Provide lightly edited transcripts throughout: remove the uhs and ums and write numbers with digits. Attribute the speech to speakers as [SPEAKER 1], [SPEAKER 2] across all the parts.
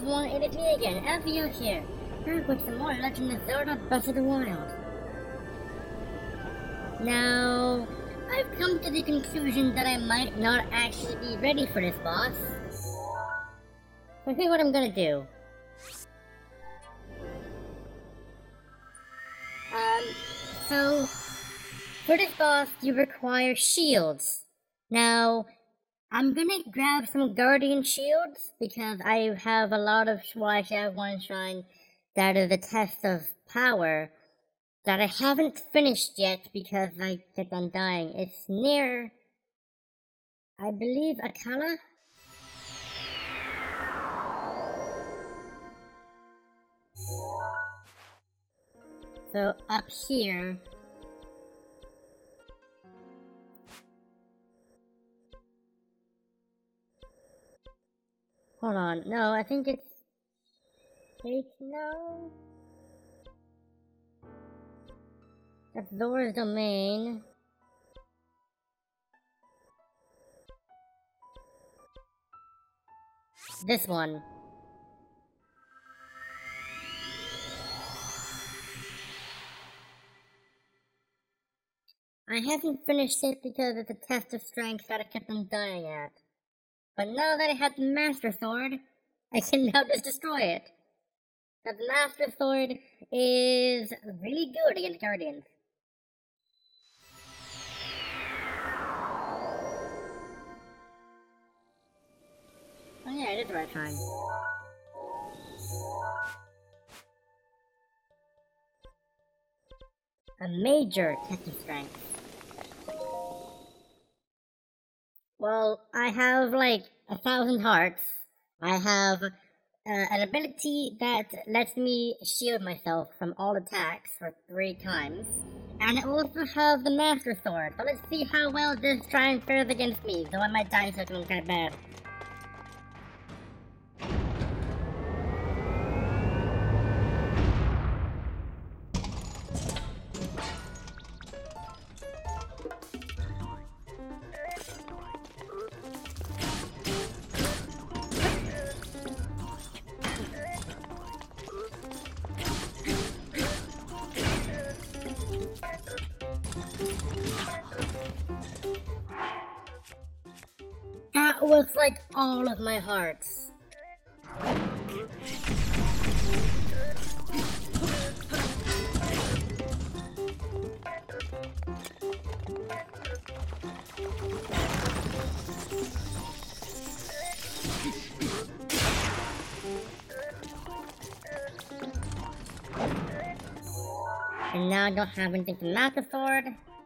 [SPEAKER 1] everyone, it is me again, Alfio here, back with some more Legend of Zelda Breath of the Wild. Now, I've come to the conclusion that I might not actually be ready for this boss. So here's what I'm gonna do. So, for this boss, you require shields. Now, I'm gonna grab some Guardian Shields, because I have a lot of, well, actually I have one shrine that is a test of power that I haven't finished yet because I kept on dying. It's near, I believe, Akala? So, up here. Hold on, no, I think it's... Wait, no? That's Zora's domain. This one. I haven't finished it because it's a test of strength that I kept on dying at. But now that I have the Master Sword, I can now just destroy it. The Master Sword is really good against Guardians. Oh yeah, it is the right time. A major test of strength. Well, I have like 1,000 hearts. I have an ability that lets me shield myself from all attacks for 3 times. And I also have the Master Sword. So let's see how well this shrine fares against me, though I might die something kind of bad. That was like all of my hearts. And now I don't have anything to mount the sword.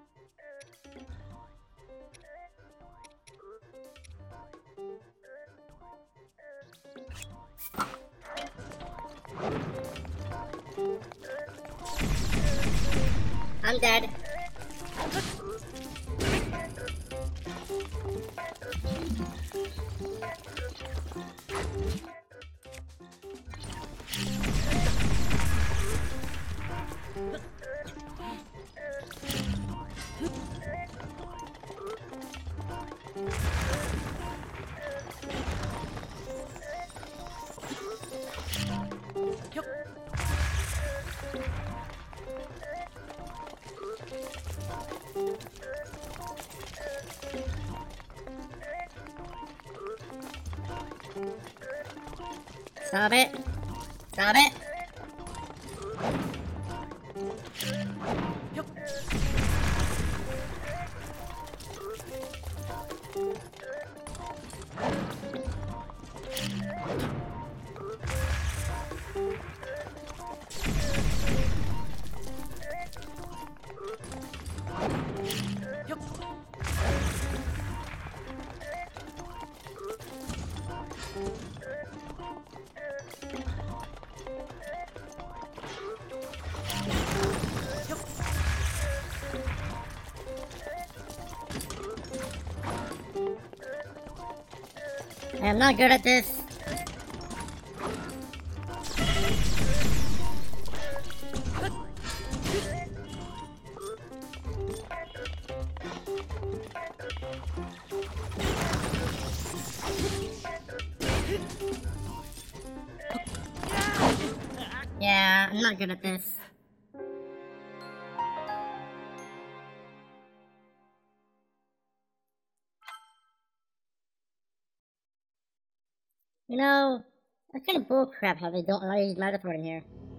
[SPEAKER 1] I'm dead. Stop it. Stop it. I am not good at this. Yeah, I'm not good at this. You know, that's kind of bullcrap how they don't allow you to use Matterport in here.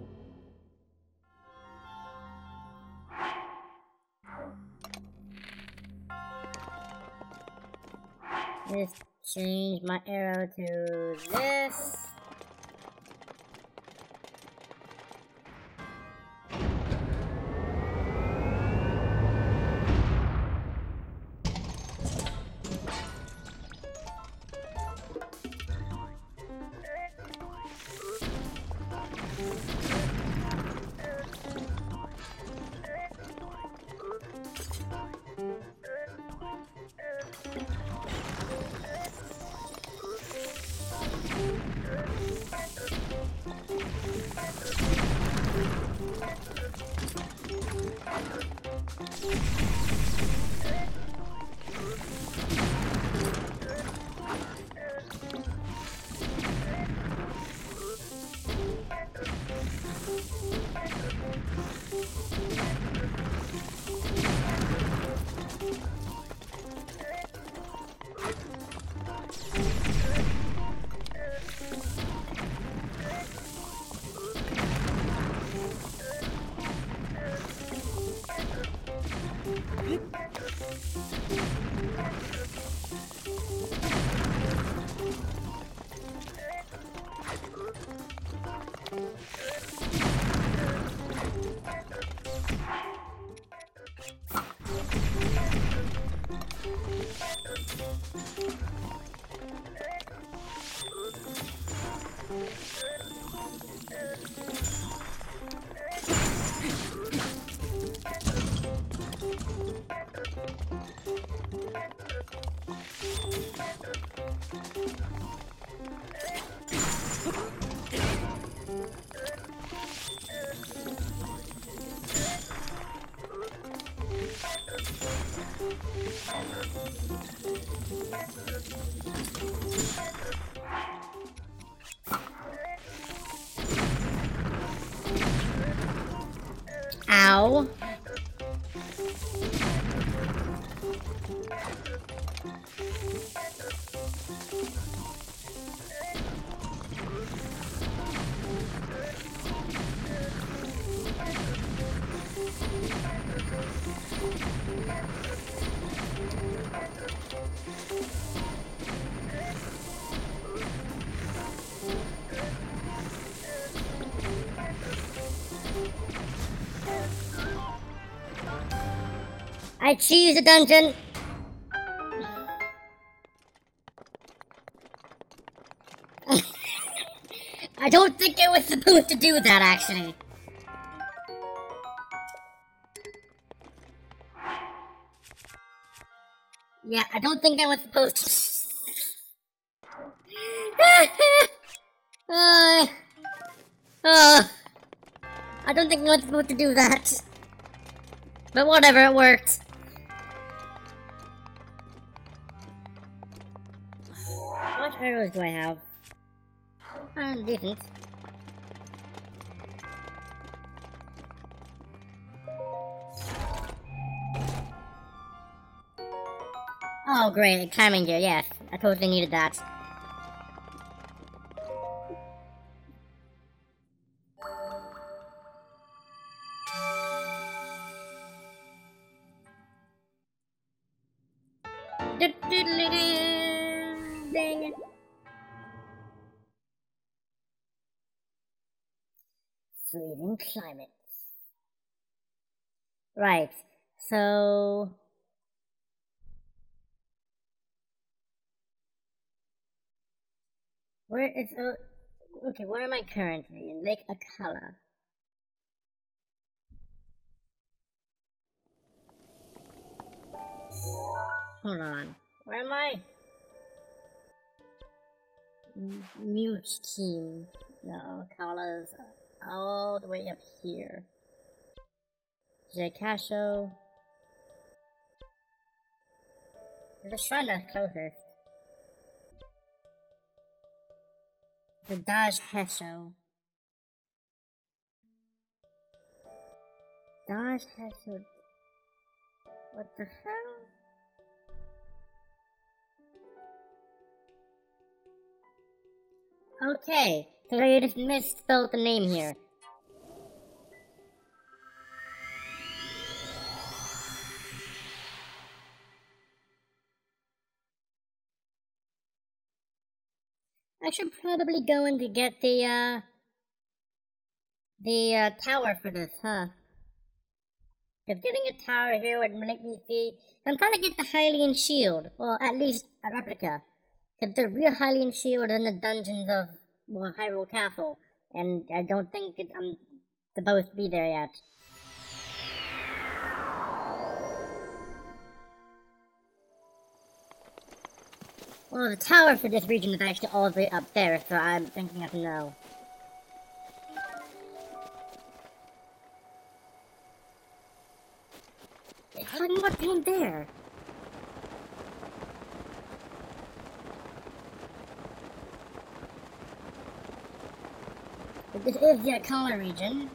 [SPEAKER 1] Just change my arrow to this. Ow. I choose the dungeon. I don't think I was supposed to do that, actually. Yeah, I don't think I was supposed to. I don't think I was supposed to do that. But whatever, it worked. What arrows do I have? Decent. Oh, great, climbing gear, yes. I totally needed that. Dang it. Freezing climate. Right, so... Where is... okay, where am I currently? In Lake Akala. Hold on. Where am I? Mute team. No, Akala's all the way up here. Jakasho. There's a shrine that's closest. The Daj Hesho. Dodge has to... What the hell? Okay, so I just misspelled the name here. I should probably go in to get the tower for this, huh? Because getting a tower here would make me see... I'm trying to get the Hylian shield. Well, at least a replica. Because the real Hylian shield is in the dungeons of, well, Hyrule Castle. And I don't think I'm supposed to be there yet. Well, the tower for this region is actually all the way up there, so I'm thinking of no. It's talking about being there. But this is the Akala region.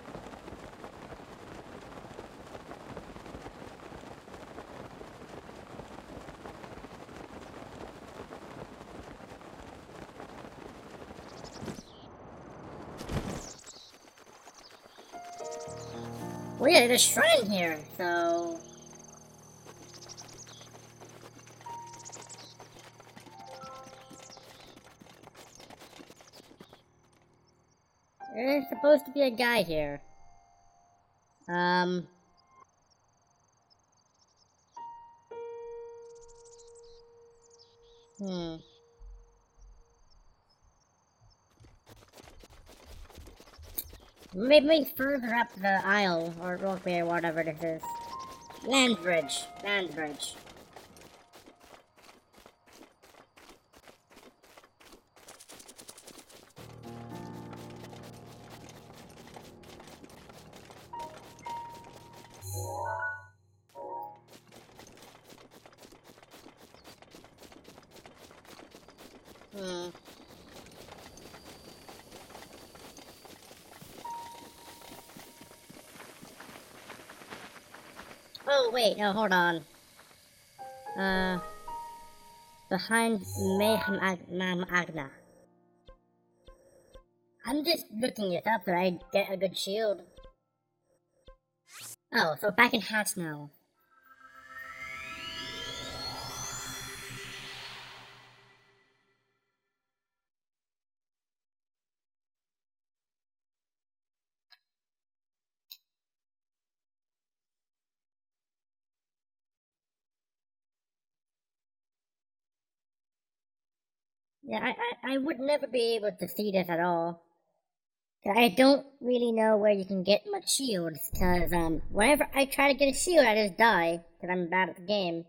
[SPEAKER 1] Well, yeah, there's a shrine here, so... There's supposed to be a guy here. Maybe further up the aisle, or walkway, or whatever this is. Land bridge. Land bridge. Oh, wait, no, hold on. Behind Mayhem Agna. I'm just looking it up so I get a good shield. Oh, so back in Hats now. Yeah, I would never be able to see this at all. I don't really know where you can get much shields, because whenever I try to get a shield, I just die, because I'm bad at the game.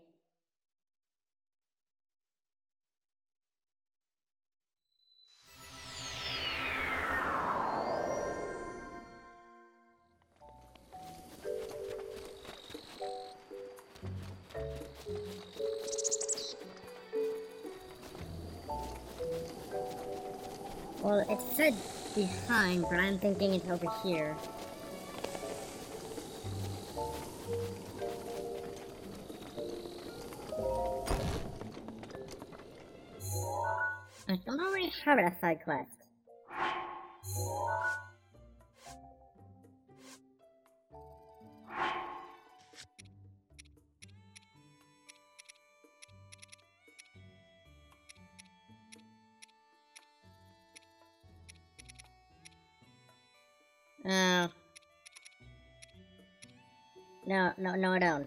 [SPEAKER 1] Well, it said behind, but I'm thinking it's over here. I don't already have a side quest. Oh. No, I don't.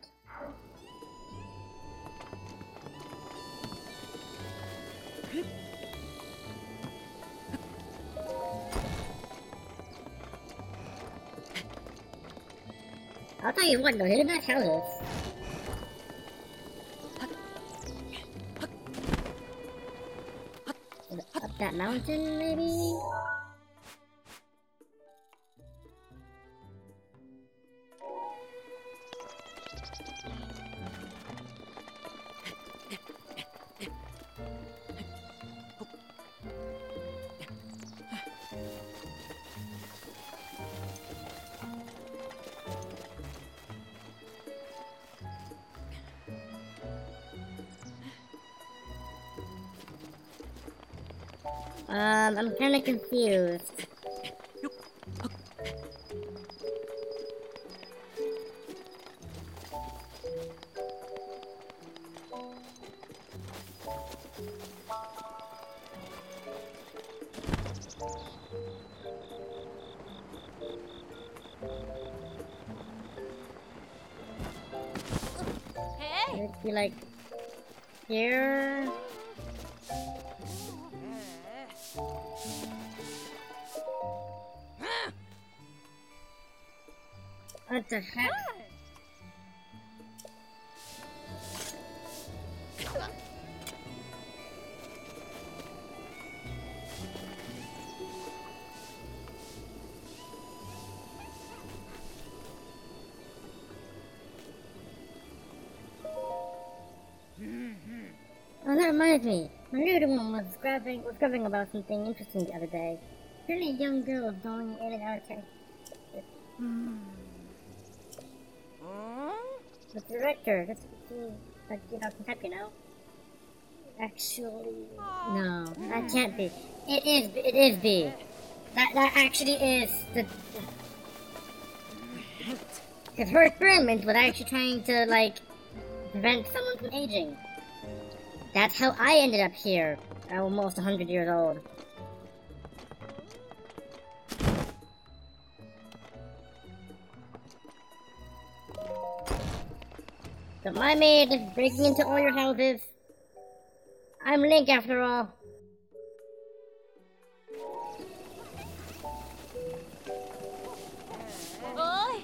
[SPEAKER 1] I'll tell you what, though, they're nice houses. Up that mountain, maybe? I'm kinda confused.
[SPEAKER 2] Hey!
[SPEAKER 1] It'd be like here. What the heck? Oh, that reminds me. My little one was grabbing about something interesting the other day. Really young girl going in and out of the director. That's like some type, Actually, no, that can't be. It is B. That actually is the. Because her experiment was actually trying to like prevent someone from aging. That's how I ended up here, almost 100 years old. Don't mind me just breaking into all your houses. I'm Link after all.
[SPEAKER 2] Oi!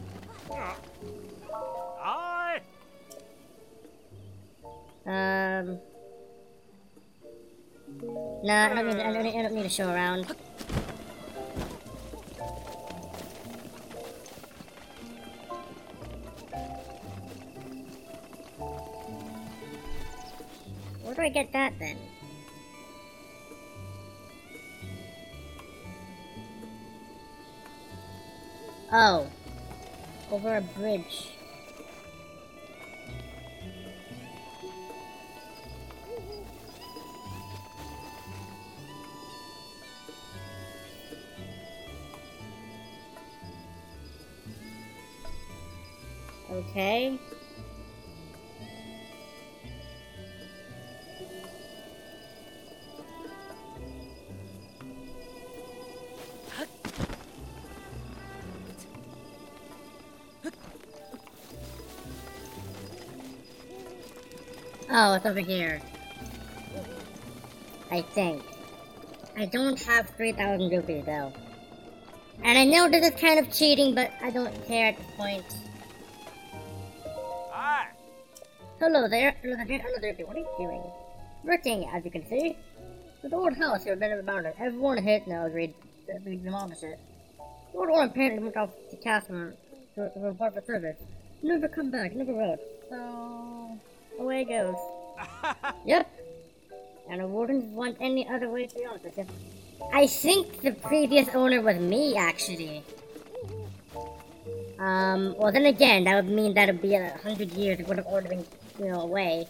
[SPEAKER 3] Aye.
[SPEAKER 1] No, I don't need to show around. Where do I get that then? Oh. Over a bridge. Okay. Oh, it's over here. I think. I don't have 3,000 rupees though. And I know this is kind of cheating, but I don't care at this point.
[SPEAKER 3] Aye.
[SPEAKER 1] Hello there, hello there, what are you doing? Working, as you can see. The old house here, been about it. Everyone hit now agreed that we demolished it. The old one apparently went off to Castle to report for service. Never come back, never wrote. So, away it goes. Yep. And I wouldn't want any other way to be honest with you. I think the previous owner was me, actually. Well then again, that would mean that it'd be 100 years it would have already been, away.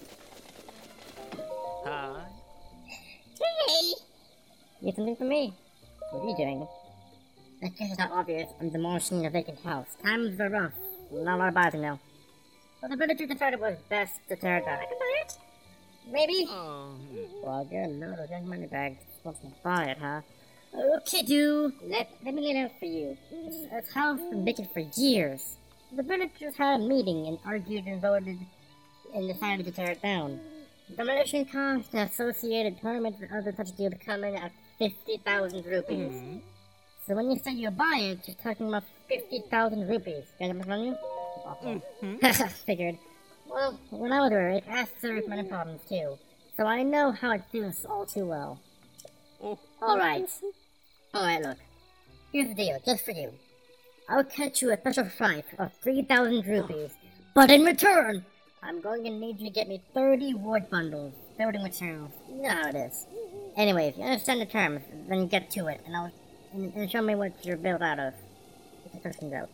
[SPEAKER 3] Aye.
[SPEAKER 1] Hey! You have something for me? What are you doing? I guess it's not obvious. I'm demolishing a vacant house. Times are rough. Not a lot of buyers now. So the villager decided it was best to tear it down. I can buy it? Maybe? Well, good lord, I'll get money back. Supposed to buy it, huh? Okay, dude. Let me lay it out for you. This house has been vacant for years. The villagers had a meeting and argued and voted and decided to tear it down. Demolition costs and associated permits and other such deals come in at 50,000 rupees. So when you say you buy it, you're talking about 50,000 rupees. Got that on you? Awful. Figured. Well, when I was there, it has serious money problems too. So I know how it feels all too well. Alright. Alright, look. Here's the deal, just for you. I'll cut you a special price of 3,000 rupees. But in return, I'm going to need you to get me 30 wood bundles. Building materials. You know how it is. Anyways, you understand the terms, then get to it, and show me what you're built out of. Get the questions out.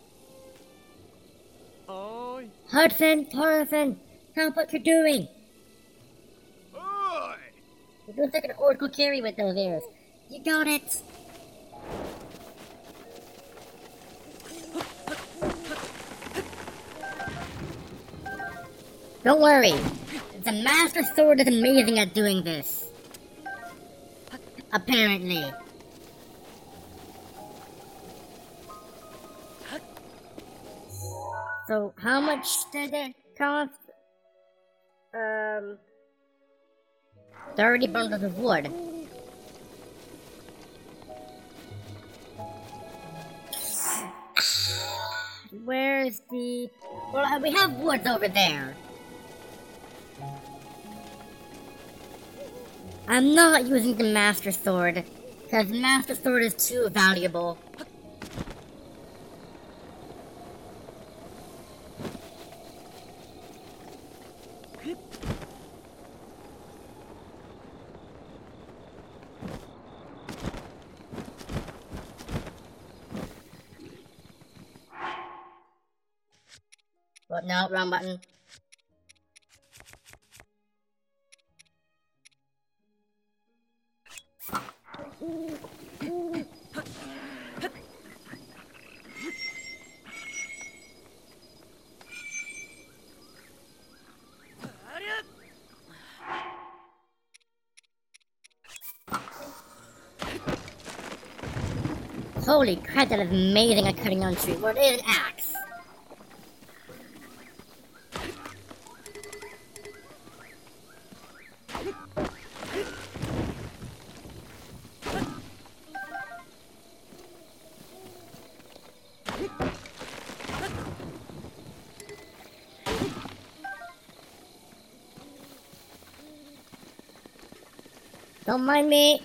[SPEAKER 3] Aye.
[SPEAKER 1] Hudson, Tarzan, stop what you're doing!
[SPEAKER 3] Aye.
[SPEAKER 1] You look like an Oracle carry with those ears. You got it! Don't worry, the Master Sword is amazing at doing this. Apparently. So, how much did it cost? 30 bundles of wood. Where's the... Well, we have woods over there. I'm not using the Master Sword, because the Master Sword is too valuable. But no, wrong button. Holy crap, that is amazing at cutting down trees. What is an axe? Don't mind me.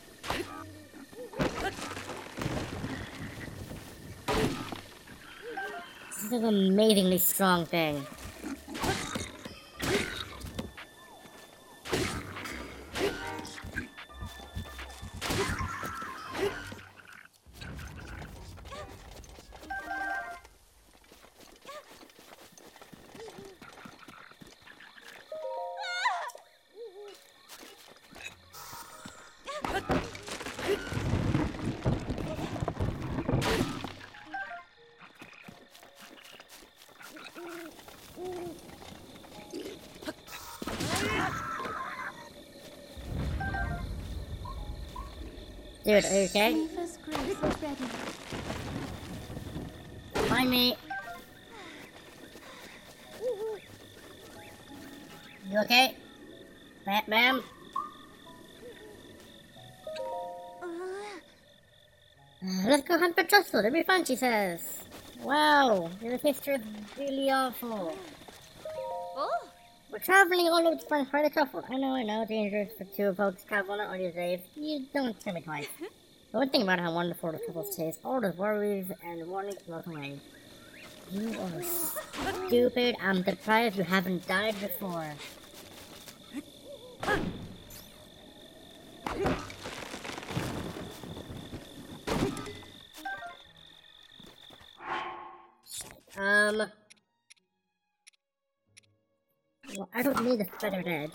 [SPEAKER 1] This is an amazingly strong thing. Dude, are you okay? Find me. You okay? Ma'am? Let's go hunt for Truffle. It'll be fun, she says. Wow, your picture is really awful.
[SPEAKER 2] Oh.
[SPEAKER 1] We're traveling all over to find the Truffle. I know, dangerous for two folks traveling on these days. You don't tell me twice. But one thing about how wonderful the Truffles taste, all those worries and warnings melt away. You are stupid. I'm surprised you haven't died before. Well, I don't need a feathered edge.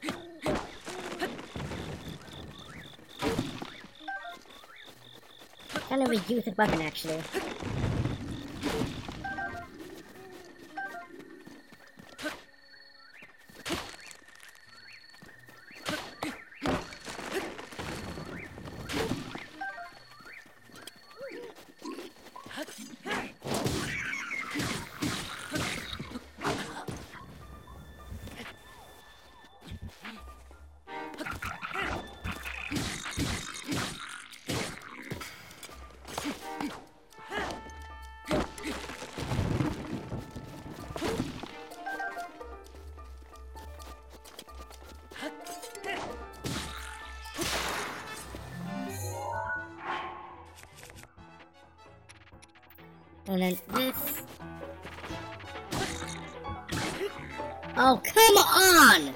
[SPEAKER 1] Kind of reduce the button, actually. And then this. Oh, come on!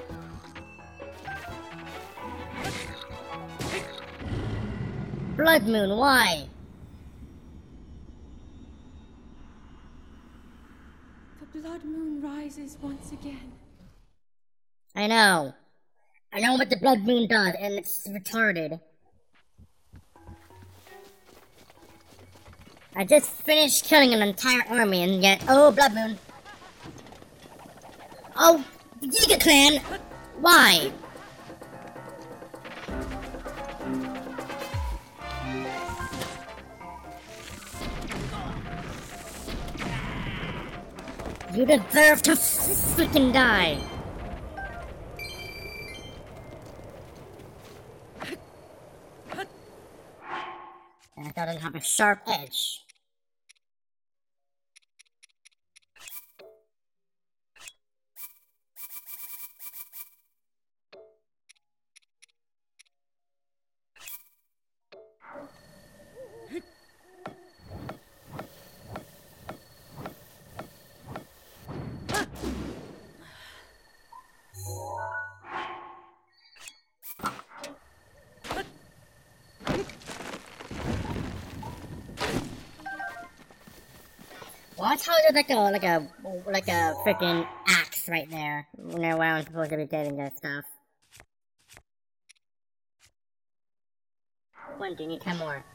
[SPEAKER 1] Blood Moon, why?
[SPEAKER 2] The blood moon rises once again.
[SPEAKER 1] I know what the Blood Moon does, and it's retarded. I just finished killing an entire army and yet... Oh, Blood Moon. Oh, the Yiga Clan! Why? You deserve to freaking die! And that doesn't have a sharp edge. Watch how there's like a freaking axe right there. You know where I'm supposed to be getting that stuff. 20, need 10 more.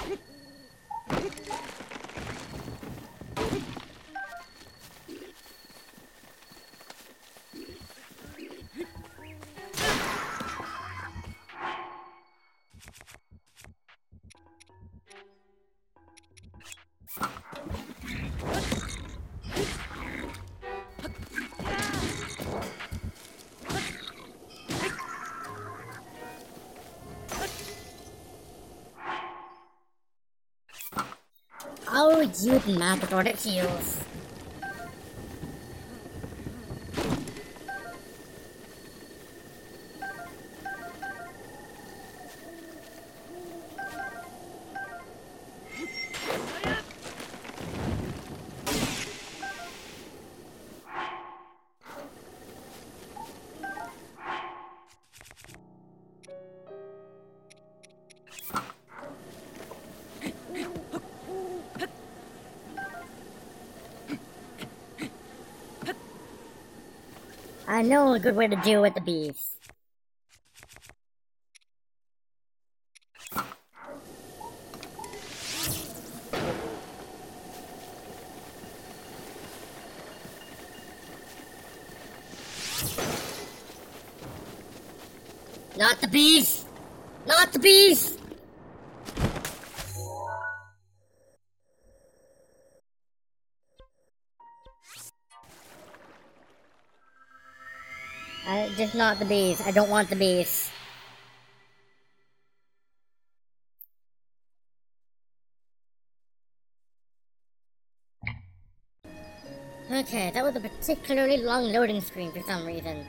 [SPEAKER 1] Oh, you matador that heals. I know a good way to deal with the bees. Not the bees! Not the bees! Just not the bees. I don't want the bees. Okay, that was a particularly long loading screen for some reason.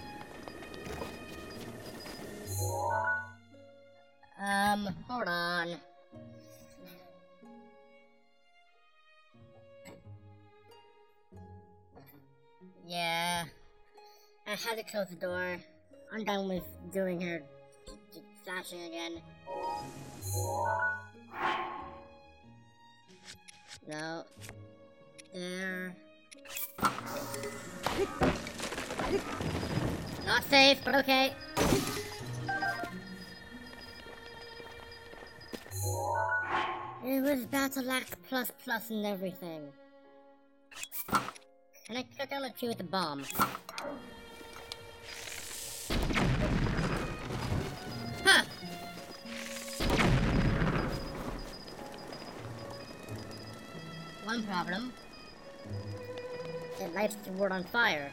[SPEAKER 1] Hold on. Yeah. I had to close the door. I'm done with doing her flashing again. No. There. Not safe, but okay. It was Battle Axe plus and everything. Can I cut down a tree with a bomb? Huh! One problem. It lights the world on fire.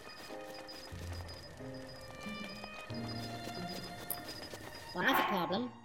[SPEAKER 1] Well, that's a problem.